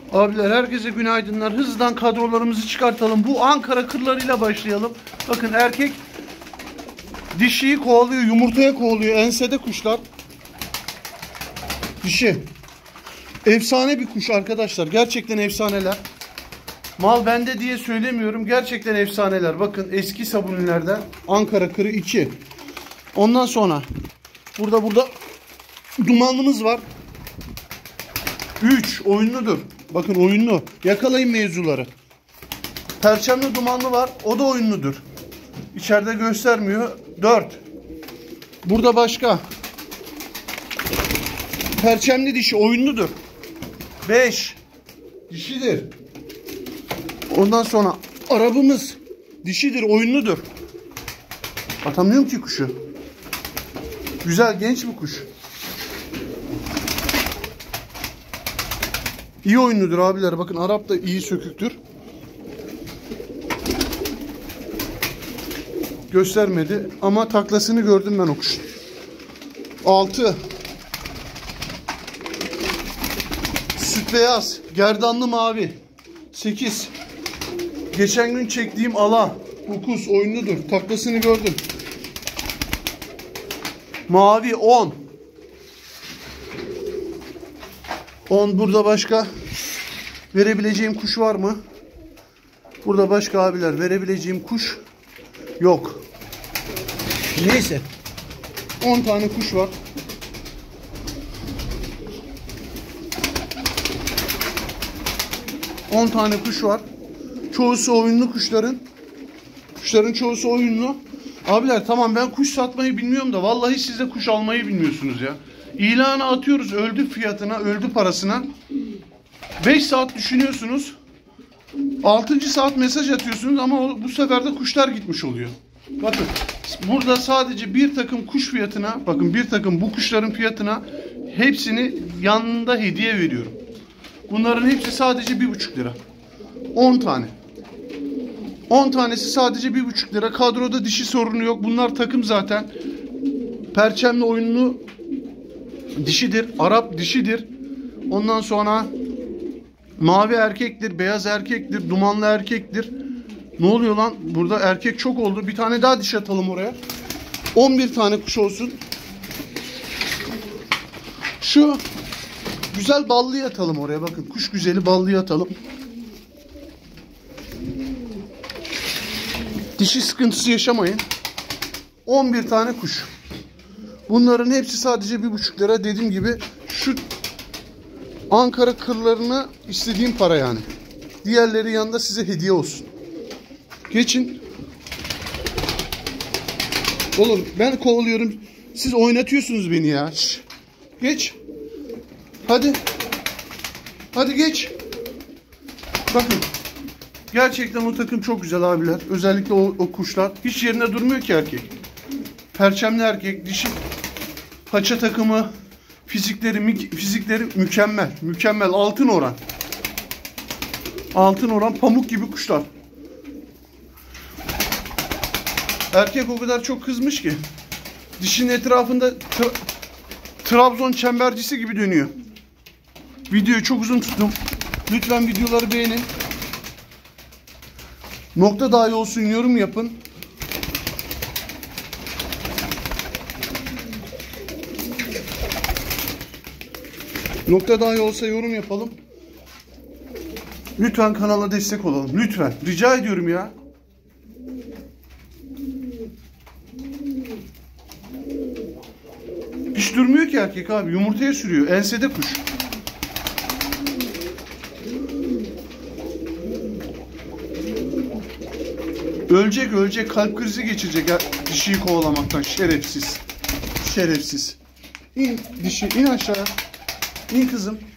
Abiler herkese günaydınlar. Hızlıdan kadrolarımızı çıkartalım. Bu Ankara kırlarıyla başlayalım. Bakın erkek dişiyi kovalıyor, yumurtaya kovalıyor. Ensede kuşlar. Dişi. Efsane bir kuş arkadaşlar. Gerçekten efsaneler. Mal bende diye söylemiyorum. Gerçekten efsaneler. Bakın eski sabunilerden Ankara kırı 2. Ondan sonra burada dumanlımız var. 3 oyunludur. Bakın oyunlu. Yakalayın mevzuları. Perçemli dumanlı var. O da oyunludur. İçeride göstermiyor. 4. Burada başka. Perçemli dişi oyunludur. 5. Dişidir. Ondan sonra arabımız dişidir, oyunludur. Atamıyorum ki kuşu. Güzel, genç bir kuş. İyi oyunludur abiler. Bakın Arap da iyi söküktür. Göstermedi ama taklasını gördüm ben o kuşun. 6. Süt beyaz, gerdanlı mavi. 8. Geçen gün çektiğim ala. 9 oyunludur. Taklasını gördüm. Mavi 10. 10 burada başka verebileceğim kuş var mı? Burada başka abiler verebileceğim kuş yok. Neyse. 10 tane kuş var. Kuş var. Çoğusu oyunlu kuşların. Kuşların çoğusu oyunlu. Abiler tamam ben kuş satmayı bilmiyorum da vallahi siz de kuş almayı bilmiyorsunuz ya. İlanı atıyoruz öldü fiyatına, öldü parasına. 5 saat düşünüyorsunuz. 6. saat mesaj atıyorsunuz ama bu sefer de kuşlar gitmiş oluyor. Bakın burada sadece bir takım kuş fiyatına, bakın bir takım bu kuşların fiyatına hepsini yanında hediye veriyorum. Bunların hepsi sadece 1,5 lira. 10 tane. 10 tanesi sadece 1,5 lira. Kadroda dişi sorunu yok. Bunlar takım zaten. Perçemli oyunlu dişidir. Arap dişidir. Ondan sonra mavi erkektir. Beyaz erkektir. Dumanlı erkektir. Ne oluyor lan? Burada erkek çok oldu. Bir tane daha diş atalım oraya. 11 tane kuş olsun. Şu güzel ballıyı atalım oraya. Bakın kuş güzeli ballıyı atalım. Dişi sıkıntısı yaşamayın. 11 tane kuş. Bunların hepsi sadece 1,5 lira. Dediğim gibi şu Ankara kırlarına istediğim para yani. Diğerleri yanında size hediye olsun. Geçin. Oğlum ben kovalıyorum. Siz oynatıyorsunuz beni ya. Şş. Geç. Hadi. Hadi geç. Bakın. Gerçekten o takım çok güzel abiler. Özellikle o kuşlar. Hiç yerine durmuyor ki erkek. Perçemli erkek, dişi paça takımı, fizikleri mükemmel. Mükemmel. Altın oran. Altın oran pamuk gibi kuşlar. Erkek o kadar çok kızmış ki dişinin etrafında Trabzon çembercisi gibi dönüyor. Videoyu çok uzun tuttum. Lütfen videoları beğenin. Nokta dahi olsun yorum yapın. Nokta dahi olsa yorum yapalım. Lütfen kanala destek olalım. Lütfen. Rica ediyorum ya. Hiç durmuyor ki erkek abi. Yumurtaya sürüyor. Ensede kuş. Ölecek. Kalp krizi geçirecek ya. Dişiyi kovalamaktan. Şerefsiz. İn dişi. İn aşağı. İn kızım.